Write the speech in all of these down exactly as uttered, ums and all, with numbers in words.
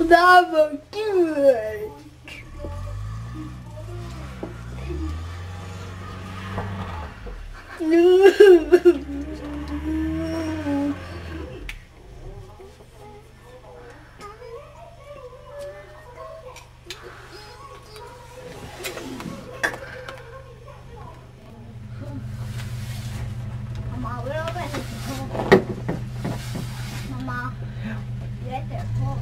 det her var kult. Mamma, hvor er det på? Mamma, du vet det på.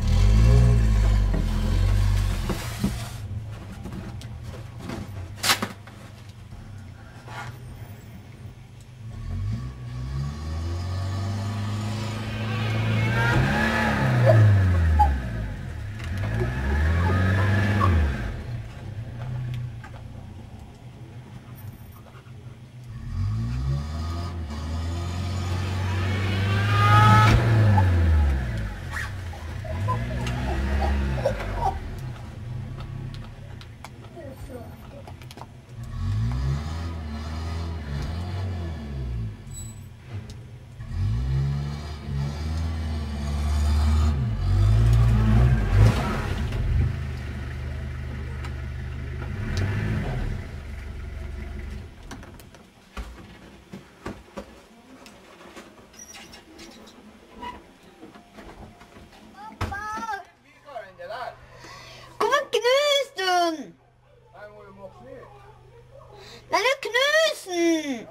Den er knust den!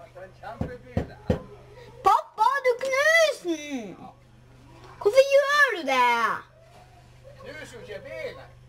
Pappa, du knuser den! Hvorfor gjør du det? Knuser jo ikke bilen.